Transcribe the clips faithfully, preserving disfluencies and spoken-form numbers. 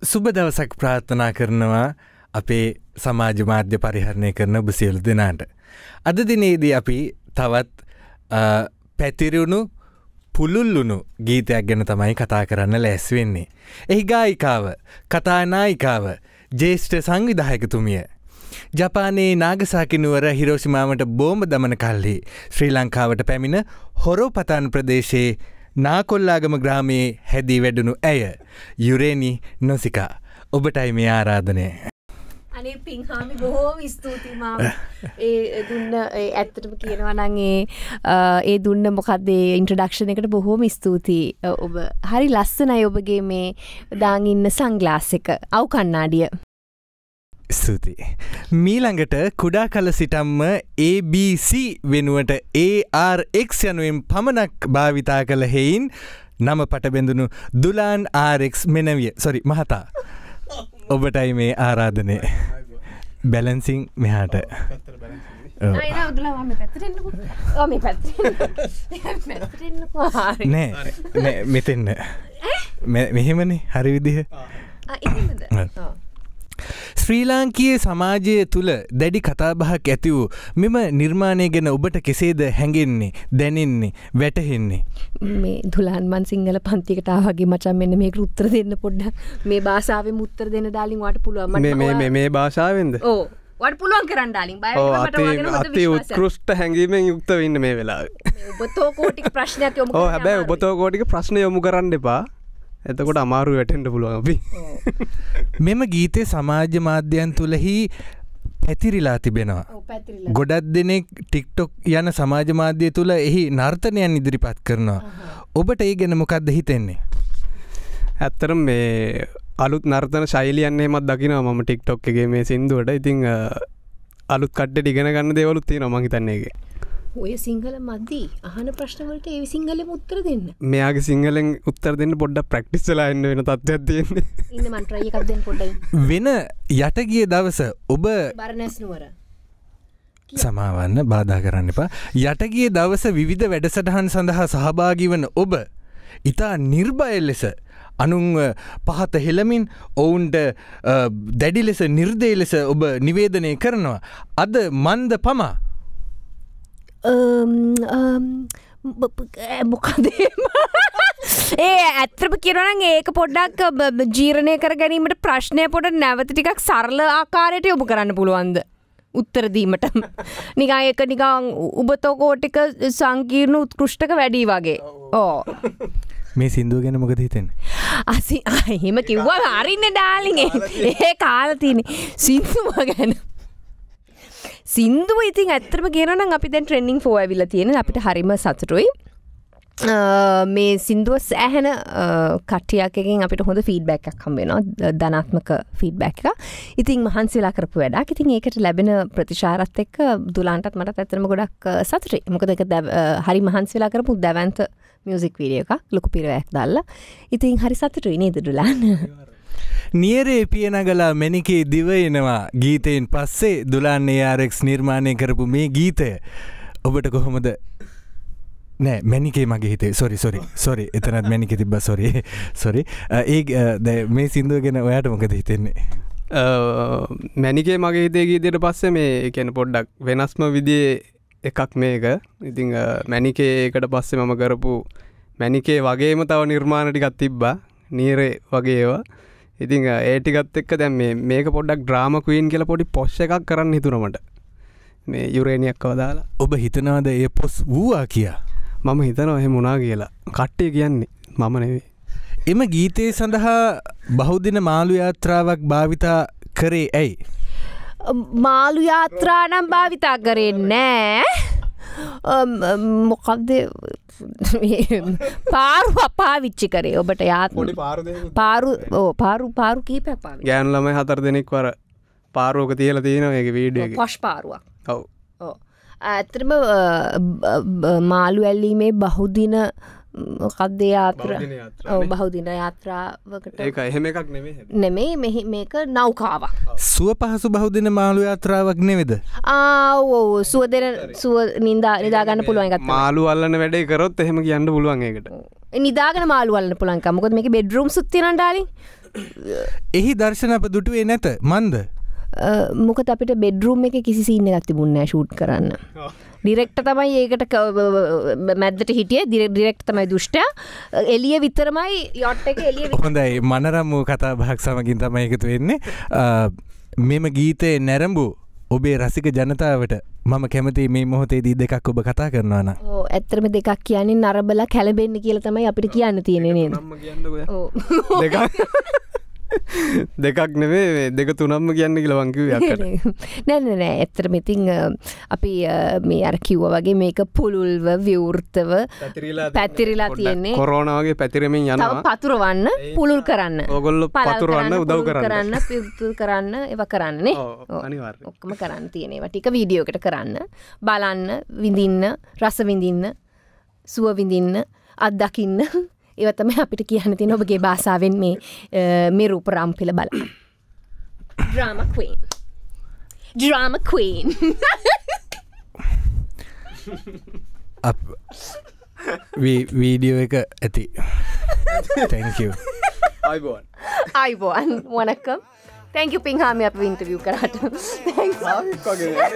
සුබ දවසක් ප්‍රාර්ථනා කරනවා අපේ සමාජ මාධ්‍ය පරිහරණය කරන ඔබ සියලු දෙනාට. අද දිනේදී අපි තවත් පැතිරුණු පුළුල්ලුණු ගීතයක් ගැන තමයි කතා කරන්න ලෑස්ති වෙන්නේ. එහි ගායිකාව, කතානායිකාව, ජ්‍යෙෂ්ඨ සංවිධායකතුමිය ජපානයේ නාගසාකි නුවර හිරෝෂිමාවට බෝම්බ දමන කල්හි ශ්‍රී ලංකාවට පැමිණ හොරෝපතන් ප්‍රදේශයේ නාකොල්ලාගම ග්‍රාමයේ හැදී වැඩුණු ඇය යුරේනි නොසිකා. ඔබටයි මේ ආරාධනය. අනේ පින්හාමි බොහෝම ස්තුතියි මාව. ඒ දුන්න ඇත්තටම කියනවා නම් ඒ ඒ දුන්න මොකක්ද ඒ ඉන්ට්‍රොඩක්ෂන් එකට බොහෝම ස්තුතියි. ඔබ හරි ලස්සනයි ඔබගේ මේ දාන් ඉන්න සන්ග්ලාස් එක. අවු කණ්ණාඩිය. ස්තුතියි. මීළඟට කුඩා කල සිටම්ම A B C වෙනුවට A R X යනුවෙන් පමණක් භාවිතා කළ හේයින් නම පටබැඳුණු දුලාන් R X මෙනවිය. සොරි මහතා. ඔබටයි මේ ආරාධනය. බැලන්සිං මෙහාට. නෑ මෙතෙන්න. මෙහෙමනේ හරි විදිහ. ශ්‍රී ලාංකීය සමාජය තුළ දැඩි කතාබහක් ඇති වූ මෙම නිර්මාණය ගැන ඔබට කෙසේද හැඟෙන්නේ, දැනෙන්නේ, වැටහෙන්නේ? මේ දුලාන් මන් සිංහල පන්තිකට ආවගේ මචං මෙන්න මේකට උත්තර දෙන්න පොඩ්ඩක්. මේ භාෂාවෙන් උත්තර දෙන්න ඩාලින් වාට පුළුවන්. මේ මේ මේ මේ භාෂාවෙන්ද? ඔව්. වාට පුළුවන් කරන්න ඩාලින්. බය වෙන්න මට වගේ හොඳ විශ්වාසයක්. අති උත්කෘෂ්ඨ හැඟීමෙන් යුක්ත වෙන්න මේ වෙලාවේ. ඔබතෝ කෝටික ප්‍රශ්නයක් යොමු කරන්න. ඔව් හැබැයි ඔබතෝ කෝටික ප්‍රශ්න යොමු කරන්න එපා. එතකොට අමාරු වැටෙන්න පුළුවන් අපි. මෙම ගීතේ සමාජ මාධ්‍යයන් තුලෙහි පැතිරිලා තිබෙනවා. ගොඩක් දෙනෙක් TikTok යන සමාජ මාධ්‍ය තුල එහි නර්තනයන් ඉදිරිපත් කරනවා. ඔබට ඒ ගැන මොකක්ද හිතෙන්නේ? ඇත්තටම මේ අලුත් නර්තන ශෛලියන් එහෙමත් දකිනවා මම TikTok එකේ මේ සින්දුවට. ඉතින් අලුත් කට්ටට ඉගෙන ගන්න දේවලුත් තියෙනවා මං හිතන්නේ ඒකේ. ඔය සිංහල මදි අහන ප්‍රශ්න වලට ඒ සිංහලෙන් උත්තර දෙන්න. මෙයාගේ සිංහලෙන් උත්තර දෙන්න පොඩ්ඩක් ප්‍රැක්ටිස් වෙලා ඉන්න වෙන තත්ත්වයක් තියෙන්නේ. ඉන්න මන් try එකක් දෙන්න පොඩ්ඩක්. වෙන යට ගිය දවස ඔබ බර්නස් නුවර සමාවන්න බාධා කරන්න එපා. යට ගිය දවස විවිධ වැඩසටහන් සඳහා සහභාගී වන ඔබ ඉතා නිර්භය ලෙස අනුන්ව පහත හෙළමින් ඔවුන්ට දැඩි ලෙස නිර්දය ලෙස ඔබ නිවේදනය කරනවා. අද මන්ද පමා මොකද ඒ ඇත්තම කියනවා නම් ඒක පොඩ්ඩක් ජීර්ණය කර ගැනීමට ප්‍රශ්නය පොඩ නැවත ටිකක් සරල ආකාරයට යොමු කරන්න පුළුවන්ද උත්තර දීමට? නිකන් ඒක නිකන් උබතෝ කෝටික සංකීර්ණ උත්කෘෂ්ඨක වැඩි වගේ. ඕ මේ සින්දුව ගැන මොකද හිතෙන්නේ? අසි එහෙම කිව්වා හරින්නේ ඩාලින්. ඒ කාලා තියෙන්නේ සින්දුව ගැන. සින්දුව ඉතින් ඇත්තටම කියනවා නම් අපි දැන් ට්‍රෙන්ඩින් ෆෝර් ඇවිල්ලා තියෙනවා. අපිට හරිම සතුටුයි. මේ සින්දුව සෑහෙන කට්ටියක් එකෙන් අපිට හොඳ ෆීඩ්බැක් එකක් හම්බ වෙනවා. ධනාත්මක ෆීඩ්බැක් එකක්. ඉතින් මහන්සිලා කරපු වැඩක්. ඉතින් ඒකට ලැබෙන ප්‍රතිචාරත් එක්ක දුලාන්ටත් මටත් ඇත්තටම ගොඩක් සතුටුයි. මොකද ඒක හරි මහන්සිලා කරපු දැවැන්ත මියුසික් වීඩියෝ එකක්. ලොකු පිරවැයක් දාලා. ඉතින් හරි සතුටුයි නේද දුලාන්? නියරේ පියනගලා මැනිකේ දිව එනවා ගීතයෙන් පස්සේ දුලාන් A R X නිර්මාණය කරපු මේ ගීතය ඔබට කොහොමද? නෑ මැනිකේ මගේ හිතේ. සොරි සොරි සොරි එතනත් මැනිකේ තිබ්බා. Sorry sorry. ඒ මේ සින්දුව ගැන ඔයාට මොකද හිතෙන්නේ? මැනිකේ මගේ හිතේ ගීතයට පස්සේ මේ කියන්නේ පොඩ්ඩක් වෙනස්ම විදිහේ එකක් මේක. ඉතින් මැනිකේ එකට පස්සේ මම කරපු මැනිකේ වගේම තව නිර්මාණ ටිකක් තිබ්බා. නියරේ වගේ ඒවා. ඉතින් ඒ ටිකත් එක්ක දැන් මේ මේක පොඩ්ඩක් ඩ්‍රාමා ක්වීන් කියලා පොඩි පොස් එකක් කරන්න හිතුණා මට. මේ යුරේනියක් කවදාලා. ඔබ හිතනවාද ඒ පොස් වූවා කියා? මම හිතනවා එහෙම වුණා කියලා. කට්ටිය කියන්නේ මම නෙවෙයි. එම ගීතේ සඳහා බහුදින මාළු යාත්‍රාවක් භාවිතා කරේ ඇයි? මාළු යාත්‍රා නම් භාවිතා කරේ නෑ. මොකක්ද පාරු පාවිච්චි කරේ. ඔබට යාත් පාරු ඕ පාරු පාරු කීපයක් පාවිච්චි. ගෑනු ළමයි හතර දෙනෙක් වර පාරුවක තියලා තියෙනවා මේකේ වීඩියෝ එකේ. පොෂ් පාරුවක්. ඔව්. ඔව්. ඇත්තටම මාළු ඇල්ලීමේ බහුදින මොකක්ද යාත්‍රා? ඔව් බහුදින යාත්‍රාවකට. ඒක එහෙම එකක් නෙමෙයි. නෙමෙයි මෙහි මේක නෞකාවක්. සුව පහසු බහුදින මාළු යාත්‍රාවක් නෙවෙද? ආ ඔව් සුව දෙන සුව නිදා නිදා ගන්න පුළුවන් එකක් තමයි. මාළු අල්ලන වැඩේ කරොත් එහෙම කියන්න පුළුවන් ඒකට. නිදාගෙන මාළු අල්ලන්න පුළුවන් එක. මොකද මේකේ බෙඩ්රූම්ස් උත් තියෙනවා ඩාලින්. එහි දර්ශන අප දුටුවේ නැත මන්ද මොකද අපිට බෙඩ්රූම් එක කිසි සීන් එකක් තිබුණේ නැහැ ෂූට් කරන්න. ඩිරෙක්ටර් තමයි ඒකට මැද්දට හිටියේ. ඩිරෙක්ටර් තමයි දුෂ්ටයා. එළිය විතරමයි යොට් එක එළිය. හොඳයි මනරම් වූ කතා බහක් සමගින් තමයි එකතු වෙන්නේ. මෙම ගීතේ නැරඹු ඔබේ රසික ජනතාවට මම කැමති මේ මොහොතේදී දෙකක් ඔබ කතා කරනවා න. ඕ ඇත්තටම දෙකක් කියන්නේ නරබලා කැළඹෙන්න කියලා තමයි අපිට කියන්න තියෙන්නේ නේද? නම්ම කියන්නකෝ. ඔව්. දෙකක් දෙකක් නෙවේ දෙක තුනම්ම කියන්න කියලා මං කිව්වේ අක්කට. නෑ නෑ නෑ ඇත්තටම ඉතින් අපි මේ අර කිව්වා වගේ මේක පුළුල්ව විවෘතව පැතිරිලා තියෙන්නේ. කොරෝනා වගේ පැතිරෙමින් යනවා. තව පතුරවන්න පුළුල් කරන්න. ඕගොල්ලෝ පතුරවන්න උදව් කරන්න. කරන්න පිළිතුරු කරන්න ඒවා කරන්න නේ. ඔව් අනිවාර්යයෙන්. ඔක්කොම කරන්න තියෙන ඒවා ටික වීඩියෝ එකට කරන්න. බලන්න, විඳින්න, රස විඳින්න, සුව විඳින්න, අත්දකින්න ඒව තමයි අපිට කියන්න තියෙන ඔබගේ භාෂාවෙන් මේ මේ රූප රාම්පිල බලන්න. Drama queen. Drama queen. අප වීඩියෝ එක ඇති. Thank you. අයිබෝන්. අයිබෝන්. වණකම්. Thank you පින්හාමි අපව ඉන්ටර්විව් කරාට. Thanks.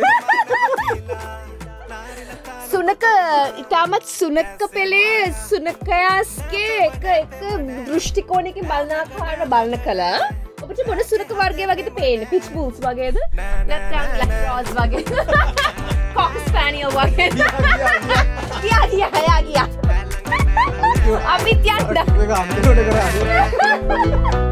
සුනක ඉතාමත් සුනක පෙළේ සුනකයාස්ගේ එක එක දෘෂ්ටිකෝණයකින් බලන ආකාරයට බලන කලා ඔබට මොන සුනක වර්ගය වගේද පේන්නේ? පිච් බුල්ස් වගේද? නැත්නම් ලැක්රෝස් වගේද? කොක් ස්පැනියල් වගේද? ගියා ගියා ගියා ගියා. අපි යන්න. මේක අන්තිමට කරා.